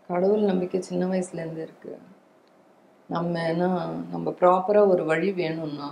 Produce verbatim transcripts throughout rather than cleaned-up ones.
கடவுள் நம்பிக்கை சின்ன வயசுலேருந்து இருக்கு. நம்ம ஏன்னா நம்ம ப்ராப்பராக ஒரு வழி வேணும்னா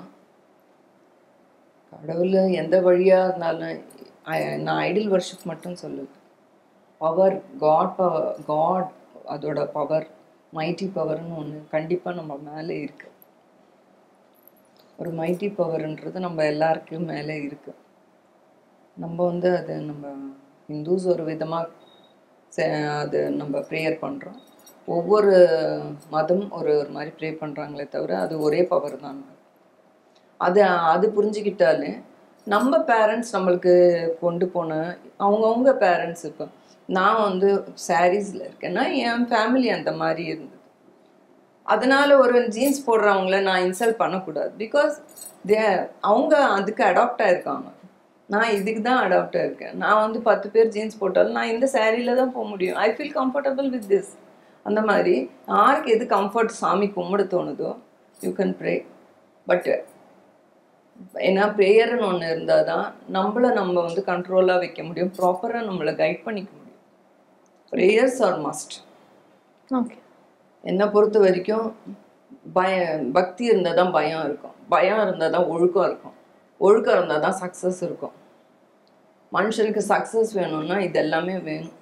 கடவுள் எந்த வழியாக இருந்தாலும் நான் ஐடில் வர்ஷிப் மட்டும் சொல்லல. பவர் காட் பவர் காட் அதோட பவர் மைட்டி பவர்னு ஒன்று கண்டிப்பாக நம்ம மேலே இருக்கு. ஒரு மைட்டி பவர்ன்றது நம்ம எல்லாருக்கும் மேலே இருக்கு. நம்ம வந்து அது நம்ம ஹிந்துஸ் ஒரு விதமாக அது நம்ம ப்ரேயர் பண்ணுறோம். ஒவ்வொரு மதம் ஒரு ஒரு மாதிரி ப்ரே பண்ணுறாங்களே தவிர அது ஒரே பவர் தான். அது அது புரிஞ்சுக்கிட்டாலே நம்ம பேரண்ட்ஸ் நம்மளுக்கு கொண்டு போன அவங்கவுங்க பேரண்ட்ஸ் இப்போ நான் வந்து சாரீஸில் இருக்கேன்னா என் ஃபேமிலி அந்த மாதிரி இருந்தது. அதனால ஒரு ஜீன்ஸ் போடுறவங்கள நான் இன்சல்ட் பண்ணக்கூடாது. பிகாஸ் தே அவங்க அதுக்கு அடாப்ட் ஆகிருக்காங்க. நான் இதுக்கு தான் அடாப்ட் ஆகிருக்கேன். நான் வந்து பத்து பேர் ஜீன்ஸ் போட்டாலும் நான் இந்த சாரியில் தான் போக முடியும். I feel comfortable with this. அந்த மாதிரி யாருக்கு எது கம்ஃபர்ட் சாமி கும்பிட தோணுதோ யூ கேன் ப்ரே. பட் ஏன்னா ப்ரேயர்னு ஒன்று இருந்தால் தான் நம்மளை நம்ம வந்து கண்ட்ரோலாக வைக்க முடியும். ப்ராப்பராக நம்மளை கைட் பண்ணிக்க முடியும். Prayers are must. ஓகே. என்னை பொறுத்த வரைக்கும் பய பக்தி இருந்தால் தான் பயம் இருக்கும். பயம் இருந்தால் தான் ஒழுக்கம் இருக்கும். ஒழுக்கம் இருந்தால் தான் சக்ஸஸ் இருக்கும். மனுஷனுக்கு சக்ஸஸ் வேணும்னா இது எல்லாமே வேணும்.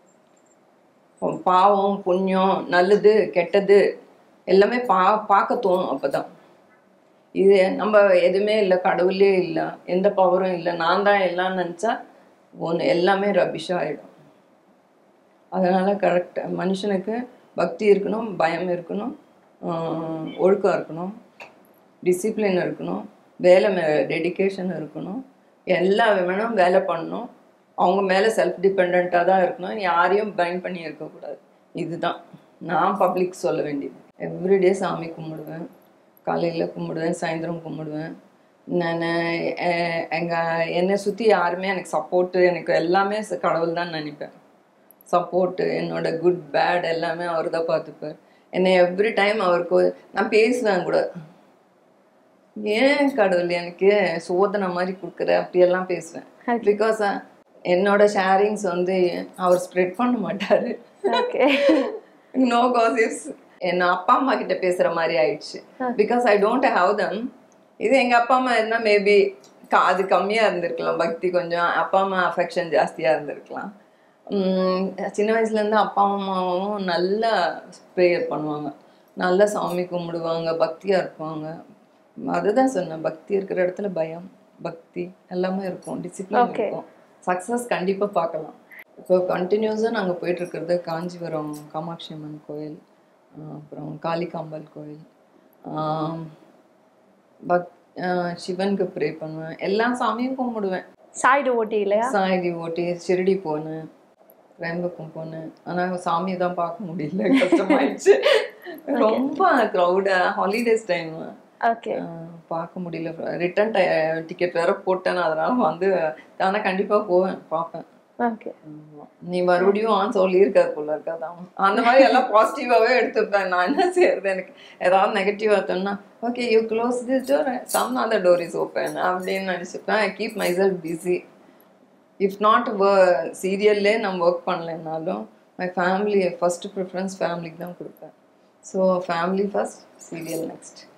பாவம் புண்ணியம் நல்லது கெட்டது எல்லாமே பா பார்க்க தோணும். அப்போ தான் இது நம்ம எதுவுமே இல்லை, கடவுளே இல்லை, எந்த பவரும் இல்லை, நான் தான் எல்லாம் நினச்சா ஒன்று எல்லாமே ரபிஷாக ஆகிடும். அதனால் கரெக்டாக மனுஷனுக்கு பக்தி இருக்கணும், பயம் இருக்கணும், ஒழுக்கம் இருக்கணும், டிசிப்ளின் இருக்கணும், வேலை மே டெடிக்கேஷன் இருக்கணும். எல்லா விமனும் வேலை பண்ணணும். அவங்க மேலே செல்ஃப் டிபெண்ட்டாக தான் இருக்கணும். யாரையும் பைண்ட் பண்ணி இருக்கக்கூடாது. இதுதான் நான் பப்ளிக் சொல்ல வேண்டியது. எவ்ரிடே சாமி கும்பிடுவேன். காலையில் கும்பிடுவேன், சாயந்தரம் கும்பிடுவேன். நான் எங்கள் என்னை சுற்றி யாருமே எனக்கு சப்போர்ட்டு எனக்கு எல்லாமே கடவுள் தான் நினைப்பேன். சப்போர்ட்டு என்னோட குட் பேட் எல்லாமே அவர் தான் பார்த்துப்பார். என்னை எவ்ரி டைம் அவருக்கு நான் பேசுவேன் கூட. ஏன் கடவுள் எனக்கு சோதனை மாதிரி கொடுக்குற அப்படியெல்லாம் பேசுவேன். பிகாஸ் என்னோட ஷேரிங்ஸ் வந்து அவர் ஸ்ப்ரெட் பண்ண மாட்டார். No gossips. என்ன அப்பா அம்மா கிட்ட பேசுகிற மாதிரி ஆயிடுச்சு. Because I don't have them. இது எங்கள் அப்பா அம்மா இருந்தால் மேபி அது கம்மியாக இருந்திருக்கலாம். பக்தி கொஞ்சம் அப்பா அம்மா அஃபெக்ஷன் ஜாஸ்தியாக இருந்திருக்கலாம். சின்ன வயசுலேருந்து அப்பா அம்மாவும் நல்லா ப்ரேயர் பண்ணுவாங்க, நல்லா சாமி கும்பிடுவாங்க, பக்தியாக இருப்பாங்க. அதுதான் சொன்னேன், பக்தி இருக்கிற இடத்துல பயம் பக்தி எல்லாமே இருக்கும், டிசிப்ளின் இருக்கும், சக்ஸஸ் கண்டிப்பாக பார்க்கலாம். இப்போ கண்டினியூஸாக நாங்கள் போயிட்டுருக்கிறது காஞ்சிபுரம் காமாட்சி அம்மன் கோயில், அப்புறம் காளிகாம்பாள் கோயில், பக் சிவனுக்கு ப்ரே பண்ணுவேன், எல்லா சாமியும் கும்பிடுவேன். சாய் டிவோட்டி இல்லையா? சாய் டிவோட்டி. ஷிரடி போனேன், வேம்பக்கம் போனேன். ஆனால் சாமியை தான் பார்க்க முடியல, கஷ்டமாயிடுச்சு. ரொம்ப க்ரௌடா ஹாலிடேஸ் டைம் பார்க்க முடியல. ரிட்டர்ன் டிக்கெட் வேற போட்டேன், அதனால வந்து ஆனால் கண்டிப்பாக போவேன், பார்ப்பேன். நீ மறுபடியும் ஆன் சொல்லியிருக்காரு போல இருக்காதான். அந்த மாதிரி எல்லாம் பாசிட்டிவாகவே எடுத்துப்பேன். நான் என்ன செய்யறது, எனக்கு ஏதாவது நெகட்டிவாக தோணுன்னா okay you close this door, some other door is open அப்படின்னு நினச்சிப்பேன். I keep my self busy. If not சீரியல்லே நம்ம ஒர்க் பண்ணலைன்னாலும் மை ஃபேமிலி ஃபர்ஸ்ட் ப்ரிஃபரன்ஸ் ஃபேமிலிக்கு தான் கொடுப்பேன். So family first, serial next.